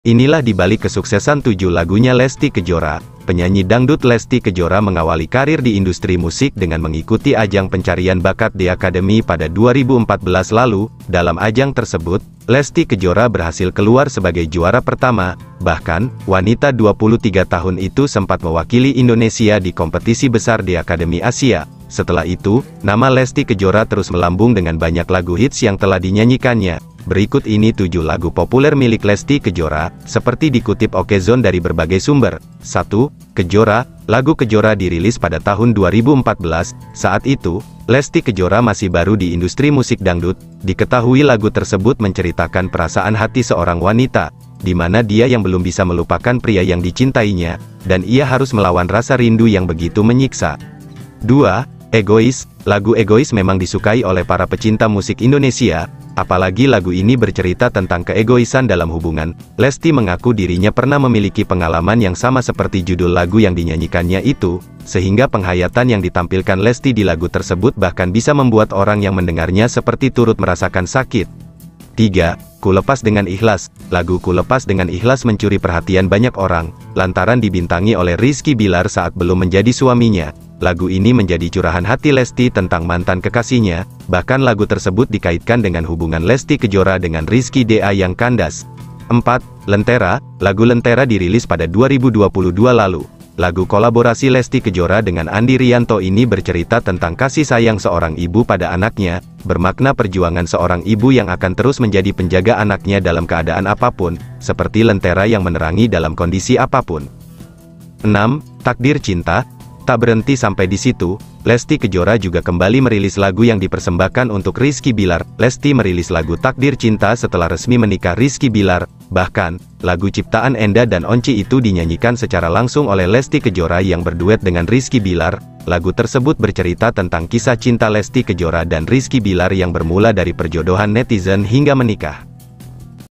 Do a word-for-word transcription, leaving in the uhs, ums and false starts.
Inilah dibalik kesuksesan tujuh lagunya Lesti Kejora. Penyanyi dangdut Lesti Kejora mengawali karir di industri musik dengan mengikuti ajang pencarian bakat The Academy pada dua ribu empat belas lalu. Dalam ajang tersebut, Lesti Kejora berhasil keluar sebagai juara pertama. Bahkan, wanita dua puluh tiga tahun itu sempat mewakili Indonesia di kompetisi besar The Academy Asia. Setelah itu, nama Lesti Kejora terus melambung dengan banyak lagu hits yang telah dinyanyikannya. Berikut ini tujuh lagu populer milik Lesti Kejora, seperti dikutip Okezone dari berbagai sumber. satu. Kejora. Lagu Kejora dirilis pada tahun dua ribu empat belas. Saat itu, Lesti Kejora masih baru di industri musik dangdut. Diketahui lagu tersebut menceritakan perasaan hati seorang wanita, di mana dia yang belum bisa melupakan pria yang dicintainya, dan ia harus melawan rasa rindu yang begitu menyiksa. dua. Egois. Lagu Egois memang disukai oleh para pecinta musik Indonesia, apalagi lagu ini bercerita tentang keegoisan dalam hubungan. Lesti mengaku dirinya pernah memiliki pengalaman yang sama seperti judul lagu yang dinyanyikannya itu, sehingga penghayatan yang ditampilkan Lesti di lagu tersebut bahkan bisa membuat orang yang mendengarnya seperti turut merasakan sakit. tiga. Ku Lepas Dengan Ikhlas. Lagu Ku Lepas Dengan Ikhlas mencuri perhatian banyak orang, lantaran dibintangi oleh Rizky Bilar saat belum menjadi suaminya. Lagu ini menjadi curahan hati Lesti tentang mantan kekasihnya, bahkan lagu tersebut dikaitkan dengan hubungan Lesti Kejora dengan Rizky D A yang kandas. empat. Lentera. Lagu Lentera dirilis pada dua ribu dua puluh dua lalu. Lagu kolaborasi Lesti Kejora dengan Andi Rianto ini bercerita tentang kasih sayang seorang ibu pada anaknya, bermakna perjuangan seorang ibu yang akan terus menjadi penjaga anaknya dalam keadaan apapun, seperti lentera yang menerangi dalam kondisi apapun. enam. Takdir Cinta. Tak berhenti sampai di situ, Lesti Kejora juga kembali merilis lagu yang dipersembahkan untuk Rizky Bilar. Lesti merilis lagu Takdir Cinta setelah resmi menikah Rizky Bilar. Bahkan, lagu ciptaan Enda dan Onci itu dinyanyikan secara langsung oleh Lesti Kejora yang berduet dengan Rizky Bilar. Lagu tersebut bercerita tentang kisah cinta Lesti Kejora dan Rizky Bilar yang bermula dari perjodohan netizen hingga menikah.